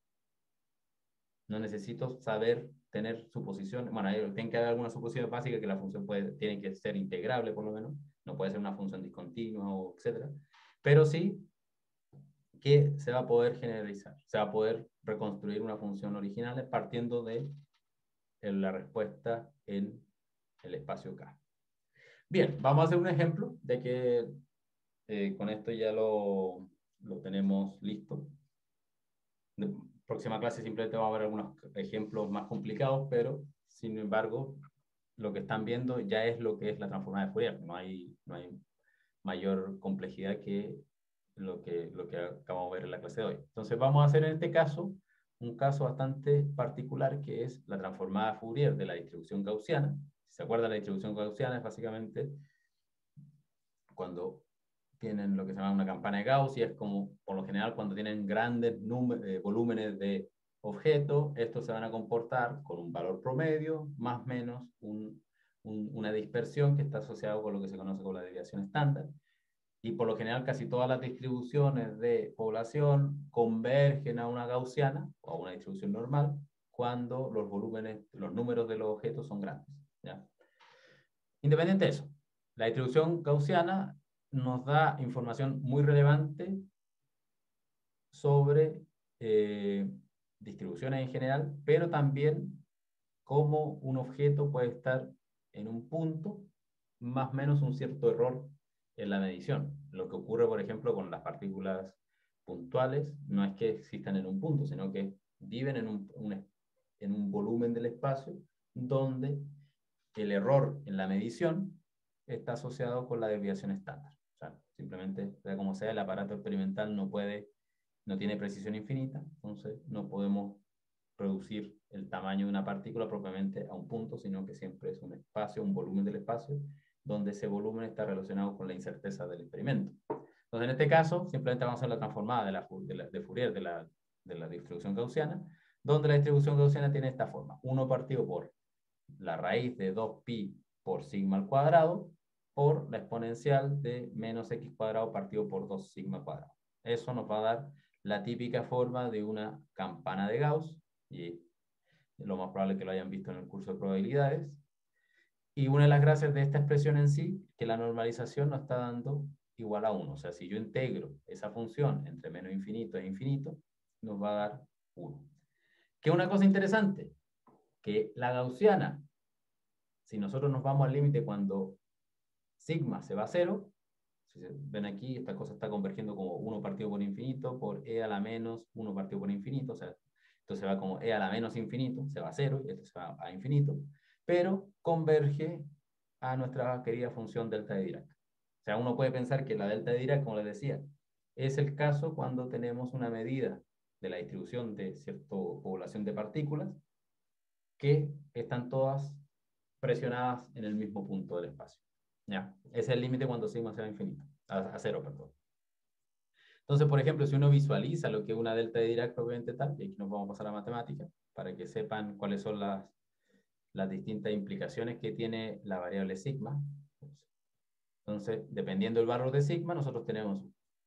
No necesito tener suposición, bueno, tiene que haber alguna suposición básica que la función tiene que ser integrable por lo menos, no puede ser una función discontinua, etcétera. Pero sí, que se va a poder generalizar. Se va a poder reconstruir una función original partiendo de la respuesta en el espacio K. Bien, vamos a hacer un ejemplo de que con esto ya lo tenemos listo. En la próxima clase simplemente vamos a ver algunos ejemplos más complicados, pero sin embargo, lo que están viendo ya es lo que es la transformada de Fourier. No hay mayor complejidad que lo que acabamos de ver en la clase de hoy. Entonces vamos a hacer en este caso un caso bastante particular que es la transformada de Fourier de la distribución gaussiana. Si se acuerdan, la distribución gaussiana es básicamente cuando tienen lo que se llama una campana de Gauss, y es como, por lo general, cuando tienen grandes volúmenes de objetos, estos se van a comportar con un valor promedio, más o menos una dispersión que está asociado con lo que se conoce como la desviación estándar. Y por lo general casi todas las distribuciones de población convergen a una gaussiana o a una distribución normal cuando los volúmenes, los números de los objetos son grandes, ¿ya? Independiente de eso, la distribución gaussiana nos da información muy relevante sobre distribuciones en general, pero también cómo un objeto puede estar en un punto, más o menos un cierto error en la medición. Lo que ocurre, por ejemplo, con las partículas puntuales, no es que existan en un punto, sino que viven en un volumen del espacio donde el error en la medición está asociado con la desviación estándar. O sea, simplemente, sea como sea, el aparato experimental no tiene precisión infinita, entonces no podemos reducir el tamaño de una partícula propiamente a un punto, sino que siempre es un espacio, un volumen del espacio, donde ese volumen está relacionado con la incerteza del experimento. Entonces, en este caso, simplemente vamos a hacer la transformada de Fourier de la distribución gaussiana, donde la distribución gaussiana tiene esta forma: 1 partido por la raíz de 2pi por sigma al cuadrado por la exponencial de menos x cuadrado partido por 2 sigma cuadrado. Eso nos va a dar la típica forma de una campana de Gauss, y lo más probable es que lo hayan visto en el curso de probabilidades. Y una de las gracias de esta expresión en sí, que la normalización nos está dando igual a 1. O sea, si yo integro esa función entre menos infinito e infinito, nos va a dar 1. ¿Qué es una cosa interesante? Que la gaussiana, si nosotros nos vamos al límite cuando sigma se va a 0, si ven aquí, esta cosa está convergiendo como 1 partido por infinito por e a la menos 1 partido por infinito. O sea, esto se va como e a la menos infinito, se va a 0, y esto se va a infinito, pero converge a nuestra querida función delta de Dirac. O sea, uno puede pensar que la delta de Dirac, como les decía, es el caso cuando tenemos una medida de la distribución de cierta población de partículas que están todas presionadas en el mismo punto del espacio. ¿Ya? Ese es el límite cuando sigma se va a infinito, a 0, perdón. Entonces, por ejemplo, si uno visualiza lo que es una delta de Dirac propiamente tal, y aquí nos vamos a pasar a matemática, para que sepan cuáles son las distintas implicaciones que tiene la variable sigma. Entonces, dependiendo del valor de sigma, nosotros tenemos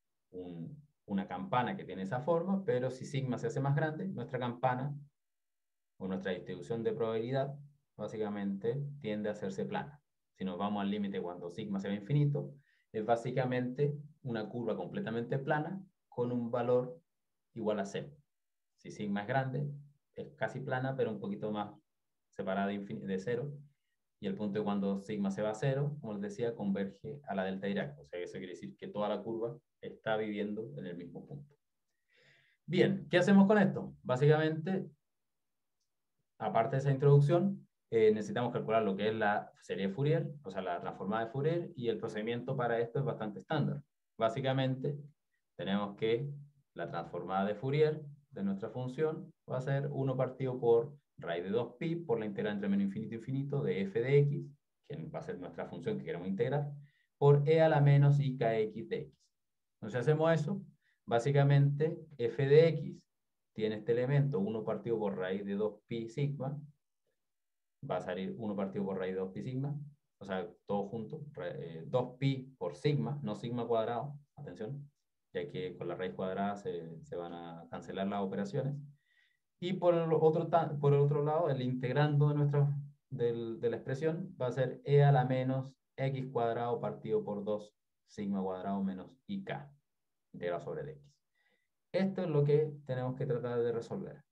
una campana que tiene esa forma, pero si sigma se hace más grande, nuestra campana o nuestra distribución de probabilidad básicamente tiende a hacerse plana. Si nos vamos al límite cuando sigma se va a infinito, es básicamente una curva completamente plana con un valor igual a 0. Si sigma es grande, es casi plana, pero un poquito más separada de 0. Y el punto de cuando sigma se va a 0, como les decía, converge a la delta Dirac. O sea, eso quiere decir que toda la curva está viviendo en el mismo punto. Bien, ¿qué hacemos con esto? Básicamente, aparte de esa introducción, necesitamos calcular lo que es la serie de Fourier, o sea, la transformada de Fourier, y el procedimiento para esto es bastante estándar. Básicamente, tenemos que la transformada de Fourier de nuestra función va a ser 1 partido por raíz de 2pi por la integral entre menos infinito e infinito de f de x, que va a ser nuestra función que queremos integrar, por e a la menos i kx de x. Entonces hacemos eso, básicamente f de x tiene este elemento 1 partido por raíz de 2pi sigma, va a salir 1 partido por raíz de 2pi sigma, o sea, todo junto, 2pi por sigma, no sigma cuadrado, atención, ya que con la raíz cuadrada se van a cancelar las operaciones. Y por el otro lado, el integrando de la expresión va a ser e a la menos x cuadrado partido por 2 sigma cuadrado menos ik, integrado sobre dx. Esto es lo que tenemos que tratar de resolver.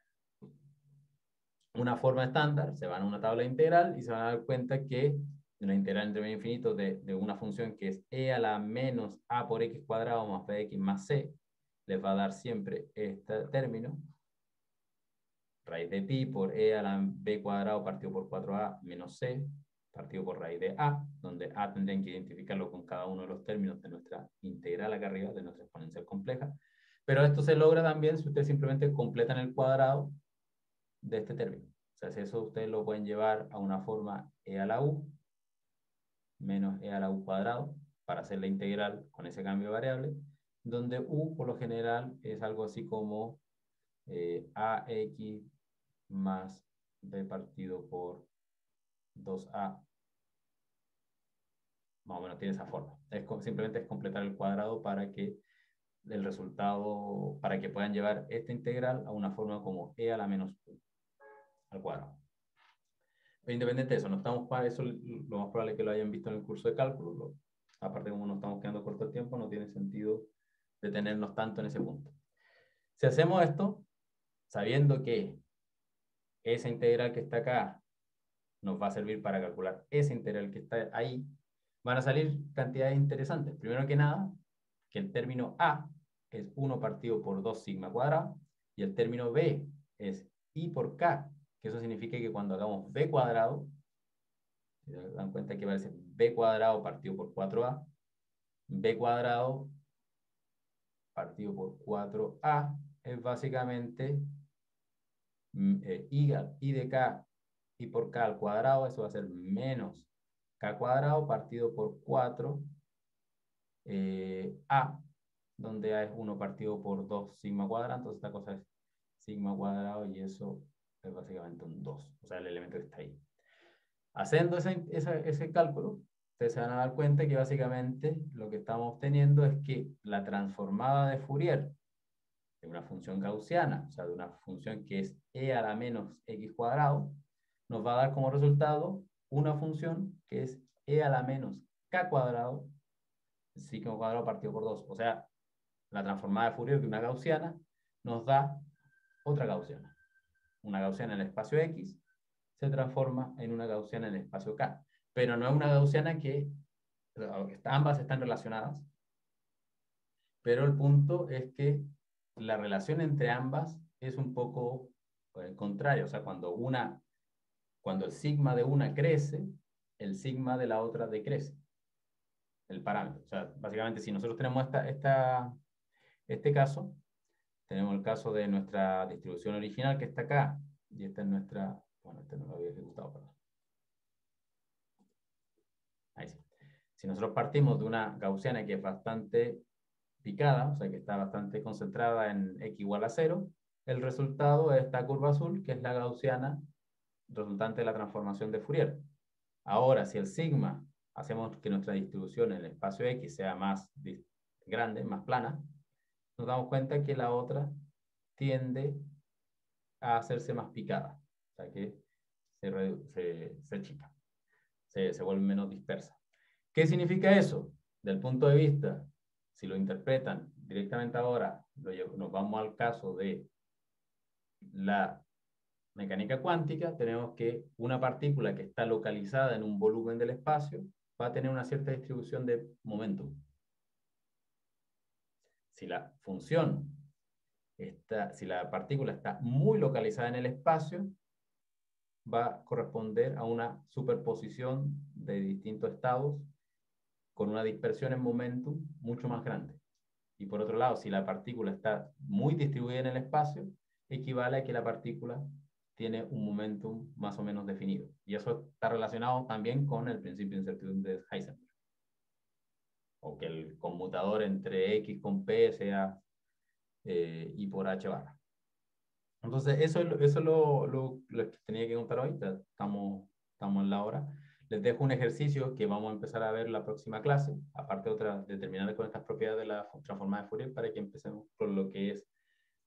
Una forma estándar, se van a una tabla integral y se van a dar cuenta que la integral entre medio infinito de una función que es e a la menos a por x cuadrado más bx más c, les va a dar siempre este término, raíz de pi por e a la b cuadrado partido por 4a menos c, partido por raíz de a, donde a tendrían que identificarlo con cada uno de los términos de nuestra integral acá arriba, de nuestra exponencial compleja. Pero esto se logra también si ustedes simplemente completan el cuadrado de este término. O sea, si eso ustedes lo pueden llevar a una forma e a la u menos e a la u cuadrado para hacer la integral con ese cambio de variable, donde u por lo general es algo así como ax más b partido por 2a. Más o menos tiene esa forma. Simplemente es completar el cuadrado para que el resultado, para que puedan llevar esta integral a una forma como e a la menos u al cuadrado. Pero independiente de eso, no estamos para eso, lo más probable es que lo hayan visto en el curso de cálculo. Aparte, como nos estamos quedando corto de tiempo, no tiene sentido detenernos tanto en ese punto. Si hacemos esto, sabiendo que esa integral que está acá nos va a servir para calcular esa integral que está ahí, van a salir cantidades interesantes. Primero que nada, que el término a es 1 partido por 2 sigma cuadrado, y el término b es i por k, que eso significa que cuando hagamos b cuadrado, se dan cuenta que va a ser b cuadrado partido por 4a, b cuadrado partido por 4a es básicamente i de k, i por k al cuadrado, eso va a ser menos k cuadrado partido por 4 a, donde a es 1 partido por 2 sigma cuadrado, entonces esta cosa es sigma cuadrado y eso es básicamente un 2, o sea, el elemento que está ahí. Haciendo ese cálculo, ustedes se van a dar cuenta que básicamente lo que estamos obteniendo es que la transformada de Fourier de una función gaussiana, o sea, de una función que es e a la menos x cuadrado, nos va a dar como resultado una función que es e a la menos k cuadrado, sigma cuadrado partido por 2. O sea, la transformada de Fourier de una gaussiana nos da otra gaussiana. Una gaussiana en el espacio X se transforma en una gaussiana en el espacio K. Pero no es una gaussiana que ambas están relacionadas, pero el punto es que la relación entre ambas es un poco contraria. O sea, cuando el sigma de una crece, el sigma de la otra decrece. El parámetro. O sea, básicamente si nosotros tenemos este caso, tenemos el caso de nuestra distribución original que está acá, y esta es nuestra, bueno, este no lo había ejecutado, perdón. Ahí sí. Si nosotros partimos de una gaussiana que es bastante picada, o sea que está bastante concentrada en x igual a 0, el resultado es esta curva azul, que es la gaussiana resultante de la transformación de Fourier. Ahora, si el sigma hacemos que nuestra distribución en el espacio X sea más grande, más plana, nos damos cuenta que la otra tiende a hacerse más picada, o sea que se chica, se vuelve menos dispersa. ¿Qué significa eso? Del punto de vista, si lo interpretan directamente ahora, nos vamos al caso de la mecánica cuántica, tenemos que una partícula que está localizada en un volumen del espacio va a tener una cierta distribución de momentum. Si la función si la partícula está muy localizada en el espacio, va a corresponder a una superposición de distintos estados con una dispersión en momentum mucho más grande. Y por otro lado, si la partícula está muy distribuida en el espacio, equivale a que la partícula tiene un momentum más o menos definido. Y eso está relacionado también con el principio de incertidumbre de Heisenberg. O que el conmutador entre X con P sea I por H barra. Entonces, eso es lo que tenía que contar hoy. Estamos en la hora. Les dejo un ejercicio que vamos a empezar a ver la próxima clase, aparte de terminar con estas propiedades de la transformada de Fourier, para que empecemos con lo que es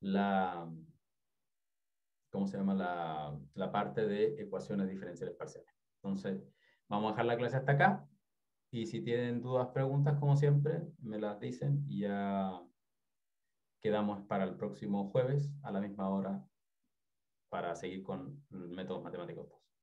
¿cómo se llama? La parte de ecuaciones diferenciales parciales. Entonces, vamos a dejar la clase hasta acá, y si tienen dudas, preguntas, como siempre, me las dicen y ya quedamos para el próximo jueves a la misma hora para seguir con métodos matemáticos 2.